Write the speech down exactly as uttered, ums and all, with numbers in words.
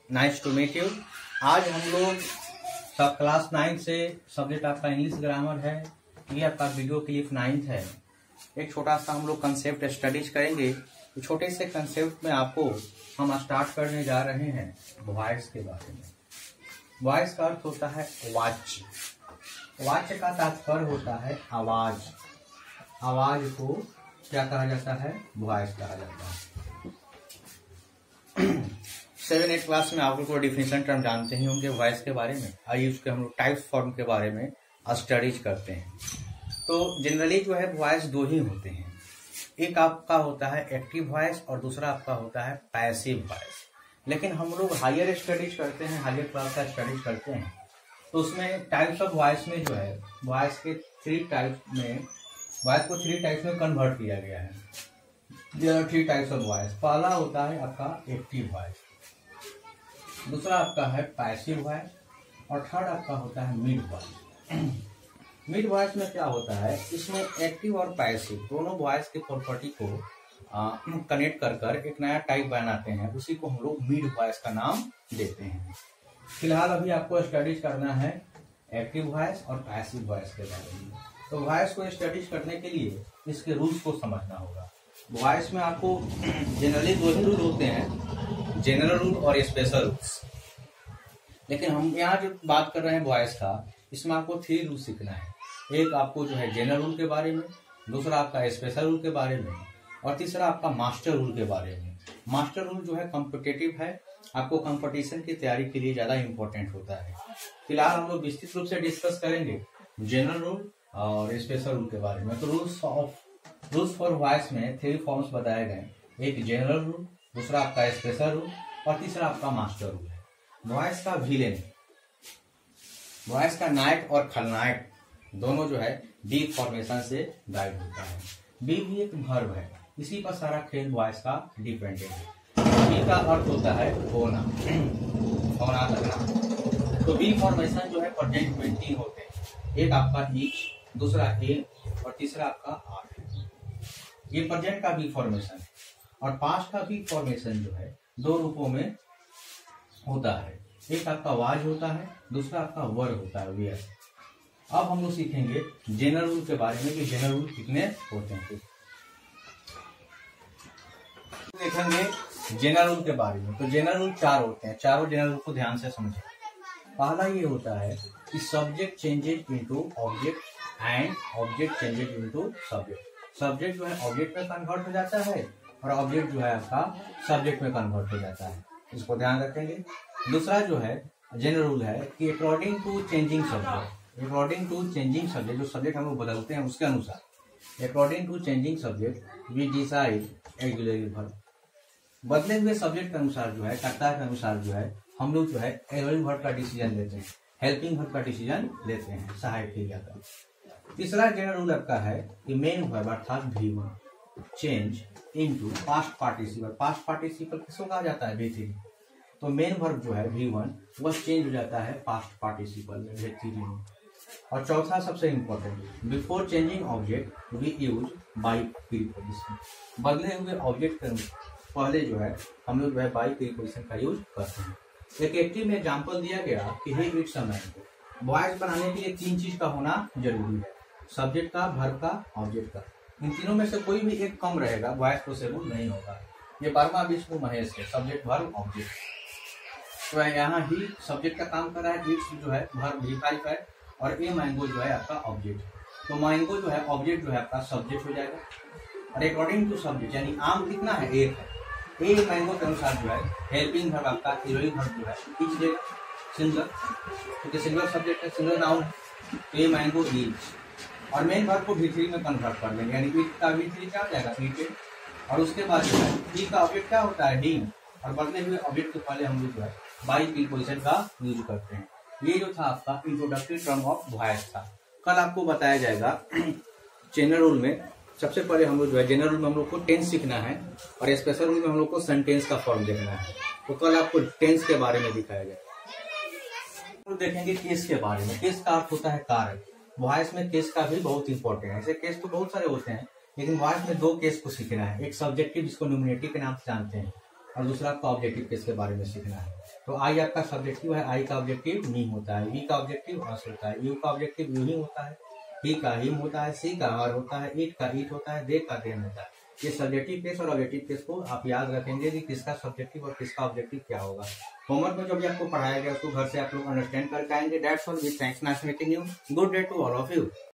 Nice to meet you. आज हम लोग सब क्लास नाइन्थ से सब्जेक्ट आपका इंग्लिश ग्रामर है, ये आपका वीडियो क्लिप नाइन्थ है। एक छोटा सा हम लोग कंसेप्ट स्टडीज करेंगे। तो छोटे से कंसेप्ट में आपको हम स्टार्ट करने जा रहे हैं वॉइस के बारे में। वॉइस का अर्थ होता है वाच्य। वाच्य का तात्पर्य होता है आवाज। आवाज को क्या कहा जाता है? वॉइस कहा जाता है। सेवन एट क्लास में आप लोग को डिफिनेशन टर्म जानते ही होंगे वॉइस के बारे में। आइए उसके हम लोग टाइप्स फॉर्म के बारे में स्टडीज करते हैं। तो जनरली जो है वॉइस दो ही होते हैं, एक आपका होता है एक्टिव वॉइस और दूसरा आपका होता है पैसिव वॉइस। लेकिन हम लोग हायर स्टडीज करते हैं, हायर क्लास का स्टडीज करते हैं, तो उसमें टाइप्स ऑफ वॉइस में जो है वॉइस के थ्री टाइप्स में वॉइस को थ्री टाइप्स में कन्वर्ट किया गया है। There are three types of voice. पहला होता है आपका एक्टिव वॉइस, दूसरा आपका है पैसिव वॉइस और थर्ड आपका होता है मिड वॉइस। मिड वॉइस में क्या होता है, इसमें एक्टिव और पैसिव दोनों वॉइस के प्रॉपर्टी को कनेक्ट कर कर एक नया टाइप बनाते हैं, उसी को हम लोग मिड वॉइस का नाम देते हैं। फिलहाल अभी आपको स्टडीज करना है एक्टिव वॉइस और पैसिव वॉइस के बारे में। तो वॉइस को स्टडीज करने के लिए इसके रूल्स को समझना होगा। वॉइस में आपको जनरली दो ही रूल होते हैं, जनरल रूल और स्पेशल रूल्स। लेकिन हम यहाँ जो बात कर रहे हैं वॉइस का, इसमें आपको थ्री रूल सीखना है। एक आपको जो है जनरल रूल के बारे में, दूसरा आपका स्पेशल रूल के बारे में और तीसरा आपका मास्टर रूल के बारे में। मास्टर रूल जो है कॉम्पिटिटिव है, आपको कंपटीशन की तैयारी के लिए ज्यादा इंपॉर्टेंट होता है। फिलहाल हम लोग विस्तृत रूप से डिस्कस करेंगे जनरल रूल और स्पेशल रूल के बारे में। तो rules of rules for voice में थ्री फॉर्म्स बताए गए, एक जनरल रूल, दूसरा आपका स्पेशल रूल और तीसरा आपका मास्टर रूल है। वॉइस का विलेन, वॉइस का नायक और खलनायक दोनों जो है बी फॉर्मेशन से गाइड होता है। बी भी एक वर्ब है, इसी पर सारा खेल वॉइस का डिपेंडेंट है। बी का अर्थ होता है होना, होना लगना। तो बी फॉर्मेशन जो है प्रेजेंट में तीन होते हैं, एक आपका ईच, दूसरा ए और तीसरा आपका आर। ये प्रेजेंट का बी फॉर्मेशन है। और पास्ट का बी फॉर्मेशन जो है दो रूपों में होता है, एक आपका वाज होता है, दूसरा आपका वर होता है वेयर। अब हम लोग सीखेंगे जनरल रूल के बारे में कि जनरल रूल कितने होते हैं। देखेंगे जनरल रूल के बारे में। तो जनरल रूल चार होते हैं, चारों जनरल रूल को ध्यान से समझें। पहला ये होता है कि subject changes into object and object changes into subject. Subject जो है ऑब्जेक्ट में कन्वर्ट हो जाता है और ऑब्जेक्ट जो है आपका सब्जेक्ट में कन्वर्ट हो जाता है, इसको ध्यान रखेंगे। दूसरा जो है जनरल रूल है कि according to changing subject, according to changing subject, जो सब्जेक्ट हम लोग बदलते हैं उसके अनुसार, according to changing subject we decide auxiliary verb. बदले हुए सब्जेक्ट के अनुसार जो है, कर्ता के अनुसार जो है हम लोग जो है ऑक्सिलरी वर्ब का डिसीजन लेते हैं, हेल्पिंग वर्ब का डिसीजन लेते हैं, सहायक क्रिया का। तीसरा जनरल रूल आपका है कि मेन वर्ब अर्थात V one change into past participle. Past participle किसको कहा जाता है? V three. तो मेन वर्ब जो है वी वन वह चेंज हो जाता है पास्ट पार्टिसिपल में, वी थ्री में। और चौथा सबसे important, before changing object we use by preposition. बदले हुए ऑब्जेक्ट के पहले जो है हम लोग जो है बाई प्रीपोजिशन का यूज करते हैं। एक एक्टिव में एग्जाम्पल दिया गया कि he eats a mango. Voice बनाने के लिए तीन चीज का होना जरूरी है, सब्जेक्ट का, वर्ब का, ऑब्जेक्ट का। इन तीनों में से कोई भी एक कम रहेगा, वॉइस प्रोसेबल नहीं होगा। ये बारहवां विष्णु महेश है, सब्जेक्ट वर्ब ऑब्जेक्ट। तो यहाँ ही सब्जेक्ट का काम कर रहा है, इट्स जो है वर्ब भी फाइव है और ए मैंगो जो है आपका ऑब्जेक्ट। तो मैंगो जो है ऑब्जेक्ट जो है आपका सब्जेक्ट हो जाएगा। और अकॉर्डिंग टू सब्जेक्ट यानी आम कितना है? एक है। ए मैंगो के अनुसार जो है हेल्पिंग वर्ब आपका हीरोइन वर्ब जो है इच देगा, सिंगल, क्योंकि सिंगल सब्जेक्ट है, सिंगल नाउन है। A mango is. और मेन वर्ब को वी थ्री में कन्वर्ट कर देंगे, यानी इट का वी थ्री क्या हो जाएगा? ईटेड। और उसके बाद जो है डी का ऑब्जेक्ट क्या होता है? डी। और बदले हुए ऑब्जेक्ट के पहले हम लोग जो है बाई प्रीपोजिशन का यूज करते हैं। ये जो था आपका इंट्रोडक्टरी टर्म ऑफ वॉइस था। कल आपको बताया जाएगा जनरल रूल में। सबसे पहले हम लोग जो है जनरल रूल में हम लोग को टेंस सीखना है और स्पेशल रूल में हम लोग को सेंटेंस का फॉर्म देखना है। तो कल आपको टेंस के बारे में दिखाया जाएगा। तो देखेंगे केस के बारे में। केस का अर्थ होता है कार्य। वॉइस में केस का भी बहुत इंपॉर्टेंट है। ऐसे केस तो बहुत सारे होते हैं, लेकिन वॉइस में दो केस को सीखना है। एक सब्जेक्टिव जिसको नोमिनेटिव के नाम से जानते हैं और दूसरा आपका ऑब्जेक्टिव केस के बारे में सीखना है। तो तो आई आपका सब्जेक्टिव है, आई का ऑब्जेक्टिव नी होता है, वी का ऑब्जेक्टिव अस होता है, यू का ऑब्जेक्टिव यू ही होता है, ही का हिम होता है, सी का हर होता है, इट का इट होता है, दे का देम होता है। ये सब्जेक्टिव केस और ऑब्जेक्टिव केस को आप याद रखेंगे कि किसका सब्जेक्टिव और किसका ऑब्जेक्टिव क्या होगा। होमवर्क में जो भी आपको पढ़ाया गया उसको घर से आप लोग अंडरस्टैंड करके आएंगे। That's all, with thanks, nice meeting you, good day to all of you.